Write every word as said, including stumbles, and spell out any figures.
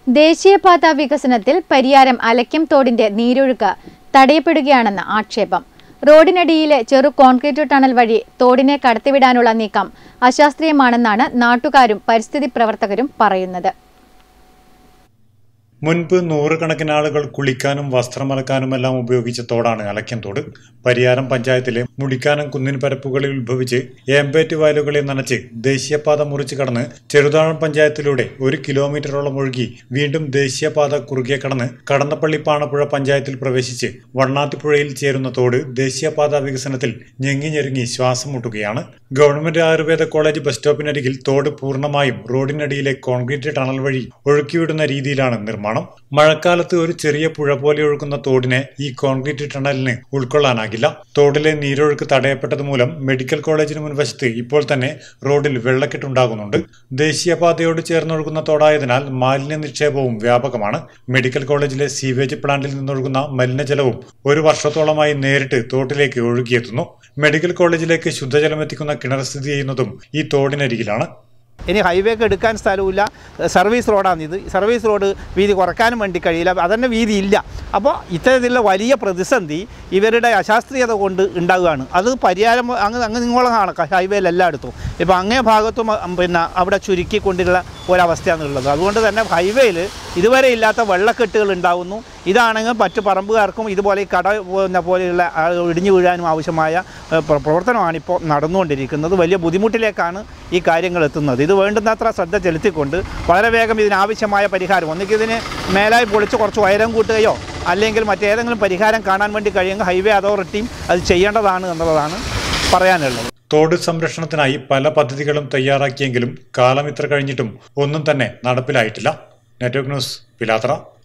ദേശീയപാത വികസനത്തിൽ പരിയാരം അലക്യം തോടിന്റെ നീരൊഴുക്ക് തടയപ്പെടുകയാണെന്ന ആക്ഷേപം. റോഡിനടിയിലെ ചെറു കോൺക്രീറ്റ് ടണൽ വഴി തോടിനെ കടത്തിവിടാനുള്ള നീക്കം അശാസ്ത്രീയമാണെന്നാണ് നാട്ടുകാരും പരിസ്ഥിതി പ്രവർത്തകരും പറയുന്നത്. മുൻപ് നൂറുകണക്കിന് ആളുകൾ കുളിക്കാനും വസ്ത്രമലക്കാനുമെല്ലാം ഉപയോഗിച്ച തോടാണ് അലക്യം തോട്. പരിയാരം പഞ്ചായത്തിലെ മുടിക്കാനം കുന്നിൻ പരപ്പുകളിൽ ഉത്ഭവിച്ച് ഏമ്പേറ്റ് വയലുകളെ നനച്ച് ദേശീയപാത മുറിച്ച് കടന്ന് ചെറുതാഴം പഞ്ചായത്തിലൂടെ ഒരു കിലോമീറ്ററോളം ഒഴുകി വീണ്ടും ദേശീയപാത കുറുകെ കടന്ന് കടന്നപ്പള്ളി പാണപ്പുഴ പഞ്ചായത്തിൽ പ്രവേശിച്ച് വണ്ണാത്തിപ്പുഴയിൽ ചേരുന്ന തോട് ദേശീയപാത വികസനത്തിൽ ഞെങ്ങി ഞെരുങ്ങി ശ്വാസം മുട്ടുകയാണ്. ഗവൺമെന്റ് ആയുർവേദ കോളേജ് ബസ് സ്റ്റോപ്പിനരികിൽ തോട് പൂർണ്ണമായും റോഡിനടിയിലെ കോൺക്രീറ്റ് ടണൽ വഴി ഒഴുക്കിവിടുന്ന രീതിയിലാണ് നിർമ്മാണം. മഴക്കാലത്ത് ഒരു ചെറിയ പുഴ പോലെ ഒഴുകുന്ന തോടിനെ ഈ കോൺക്രീറ്റ് ടണലിന് ഉൾക്കൊള്ളാനാകില്ല. തോടിലെ നീരൊഴുക്ക് തടയപ്പെട്ടത് മൂലം മെഡിക്കൽ കോളേജിന് മുൻവശത്ത് ഇപ്പോൾ തന്നെ റോഡിൽ വെള്ളക്കെട്ടുണ്ടാകുന്നുണ്ട്. ദേശീയപാതയോട് ചേർന്നൊഴുകുന്ന തോടായതിനാൽ മാലിന്യ നിക്ഷേപവും വ്യാപകമാണ്. മെഡിക്കൽ കോളേജിലെ സീവേജ് പ്ലാന്റിൽ നിന്നൊഴുകുന്ന മലിനജലവും ഒരു വർഷത്തോളമായി നേരിട്ട് തോട്ടിലേക്ക് ഒഴുകിയെത്തുന്നു. മെഡിക്കൽ കോളേജിലേക്ക് ശുദ്ധജലം എത്തിക്കുന്ന കിണർ സ്ഥിതി ചെയ്യുന്നതും ഈ തോടിനരികിലാണ്. ഇനി ഹൈവേക്ക് എടുക്കാൻ സ്ഥലമില്ല, സർവീസ് റോഡാണിത്. സർവീസ് റോഡ് വീതി കുറയ്ക്കാനും വേണ്ടി കഴിയില്ല, അതന്നെ വീതി ഇല്ല. അപ്പോൾ ഇത്തരത്തിലുള്ള വലിയ പ്രതിസന്ധി ഇവരുടെ അശാസ്ത്രീയത കൊണ്ട് ഉണ്ടാകുകയാണ്. അത് പരിഹാരം അങ്ങ് അങ്ങ് നിങ്ങളെ കാണാം ഹൈവേയിൽ എല്ലായിടത്തും. ഇപ്പോൾ അങ്ങേ ഭാഗത്തും പിന്നെ അവിടെ ചുരുക്കിക്കൊണ്ടുള്ള ഒരവസ്ഥയാണുള്ളത്. അതുകൊണ്ട് തന്നെ ഹൈവേയിൽ ഇതുവരെ ഇല്ലാത്ത വെള്ളക്കെട്ടുകൾ ഉണ്ടാകുന്നു. ഇതാണെങ്കിൽ മറ്റു പറമ്പുകാർക്കും ഇതുപോലെ ഈ കട പോലെയുള്ള ഇടിഞ്ഞു വീഴാനും ആവശ്യമായ പ്രവർത്തനമാണ് ഇപ്പോൾ നടന്നുകൊണ്ടിരിക്കുന്നത്. വലിയ ബുദ്ധിമുട്ടിലേക്കാണ് ഈ കാര്യങ്ങൾ എത്തുന്നത്. ഇത് വേണ്ടുന്നത്ര ശ്രദ്ധ ചെലുത്തിക്കൊണ്ട് വളരെ വേഗം ഇതിനാവശ്യമായ പരിഹാരം, ഒന്നുകിൽ ഇതിന് മേലായി പൊളിച്ച് കുറച്ച് ഉയരം കൂട്ടുകയോ അല്ലെങ്കിൽ മറ്റേതെങ്കിലും പരിഹാരം കാണാൻ വേണ്ടി കഴിയുമെങ്കിൽ ഹൈവേ അതോറിറ്റിയും അത് ചെയ്യേണ്ടതാണ് എന്നുള്ളതാണ് പറയാനുള്ളത്. തോട് സംരക്ഷണത്തിനായി പല പദ്ധതികളും തയ്യാറാക്കിയെങ്കിലും കാലം ഇത്ര കഴിഞ്ഞിട്ടും ഒന്നും തന്നെ നടപ്പിലായിട്ടില്ല. Network news, Pilathara.